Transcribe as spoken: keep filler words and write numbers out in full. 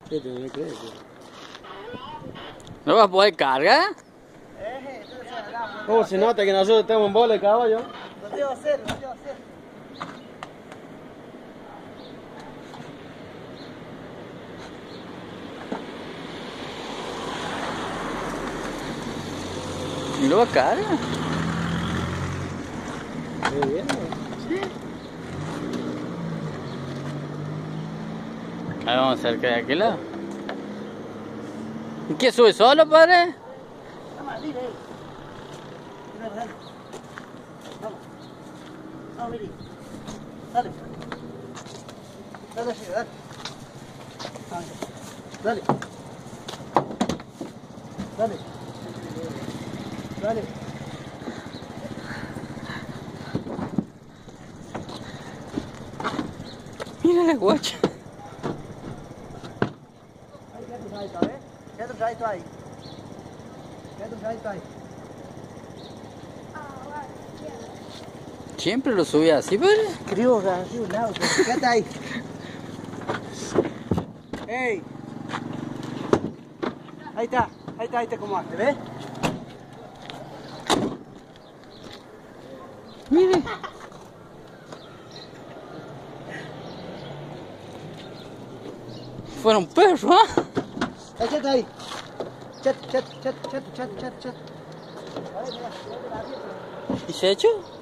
Sí, te me crees. ¿No vas a poder cargar? ¿Cómo se nota que nosotros estamos en bola de caballo? Lo tengo que hacer, lo tengo que hacer. ¿Y lo va a cargar? Muy bien. Sí. Ahí vamos cerca de aquel lado. ¿Y qué sube solo, padre? Vamos, mire. Mira, dale. Vamos. Vamos, mire. Dale. Dale, sí, dale. Dale. Dale. Dale. Mira la guacha. Ahí, quédate un radito, ¿eh? Quédate un radito ahí. Quédate un radito ahí. Siempre lo subí así, padre. Creo que así un lado. Quédate ahí. ¡Ey! Ahí está, ahí está, ahí está como hace, ¿ves? Mire. Fueron perros, ¿ah? Ahí, quédate ahí. Chat, chat, chat, chat, chat, chat, chat. ¿Y se echó?